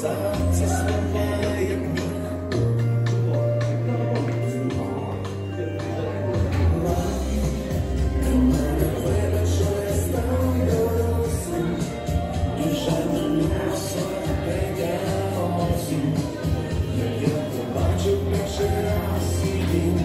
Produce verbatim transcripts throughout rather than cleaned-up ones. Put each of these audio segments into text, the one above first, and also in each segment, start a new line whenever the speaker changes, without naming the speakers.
написав ці слова, як міг. Ти мене вибач, що я став дорослим, і вже мене сорок третя осінь. Я побачив перший раз свій дім.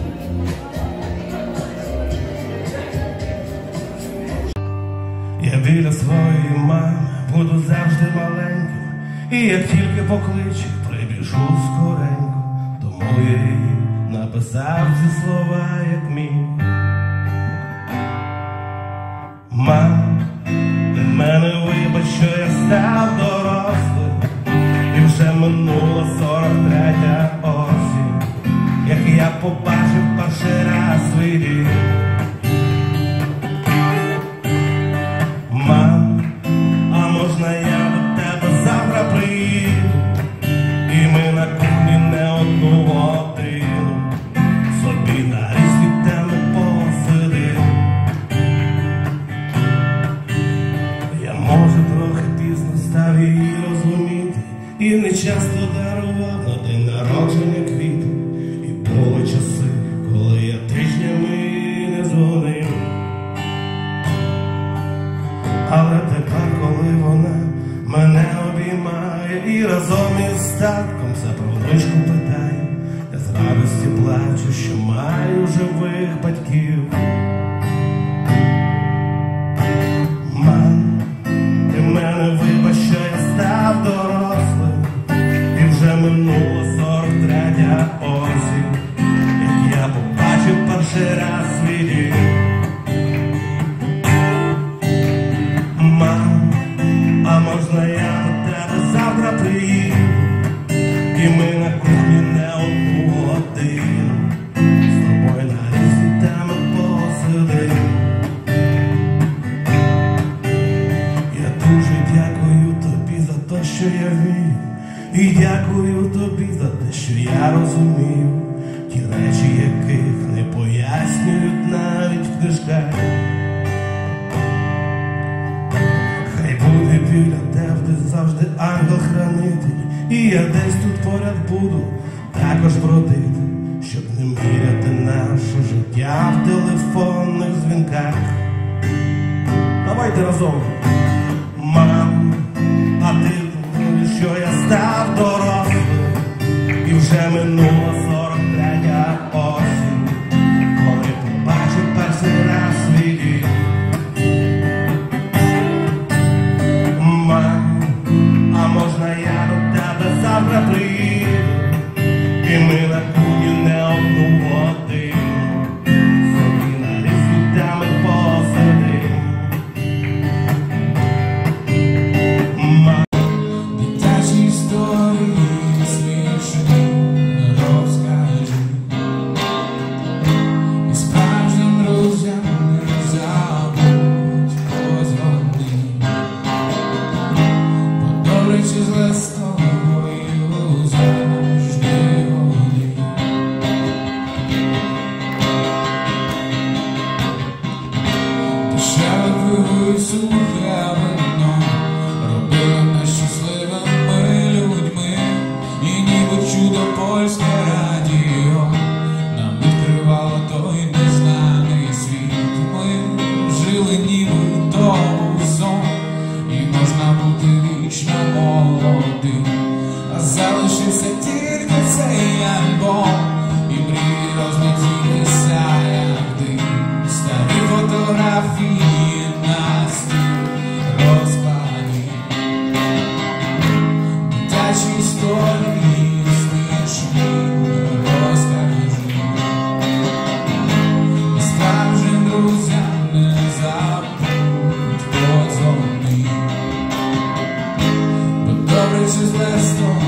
Я біля своєї мами буду завжди маленьким, і як тільки покличе, прибіжу скоренько. Тому я їй написав ці слова, як міг. Мам, ти мене вибач, що я став дорослим, і вже минула сорок третя осінь, як я побачив перший раз свій дім. Мам, а можна я до тебе завтра приїду, і ми на кухні не одну годину собі на різні теми посидим. Я, може, трохи пізно став її розуміти, і не часто дарував на день народження квіти. І були часи, коли я тижнями не дзвонив. Але тепер, коли вона мене обіймає і разом із татком все про внучку питає, я з радості плачу, що маю живих батьків. Мам, ти мене вибач, що я став дорослим, і вже минула сорок третя осінь, як я побачив перший раз свій дім. Мам, а можна я до тебе завтра приїду, і ми на кухні не одну годину з тобою на різні теми посидим. Я дуже дякую тобі за те, що я вмію, і дякую тобі за те, що я розумію ті речі, яких не пояснюють навіть в книжках. Буде біля тебе завжди ангел-хранитель, і я десь тут поряд буду також бродити, щоб не міряти наше життя в телефонних дзвінках. Давайте разом. Мам, а ти думаєш, що я став дорослим, і вже минула сорок третя осінь, коли побачив перший раз свій дім. А можна я до тебе завтра приїду, і ми на кухні не одну годину собі на різні теми посидим. Дитячі історії смішні розкажи, і справжнім друзям не забудь позвони. Чи зле з тобою завжди вони. Дешеве сухе вино робило нас щасливими людьми, і ніби чудо польське радіо нам відкривало той незнаний світ. Ми жили ніби довгий сон, і можна бути вічно молодим, а залишився тільки цей альбом, і мрії розлетілися як дим. Старі фотографії на стіл розкладі, дитячі історії смішні розкажи, і справжнім друзям не забудь подзвони. Добре чи зле з тобою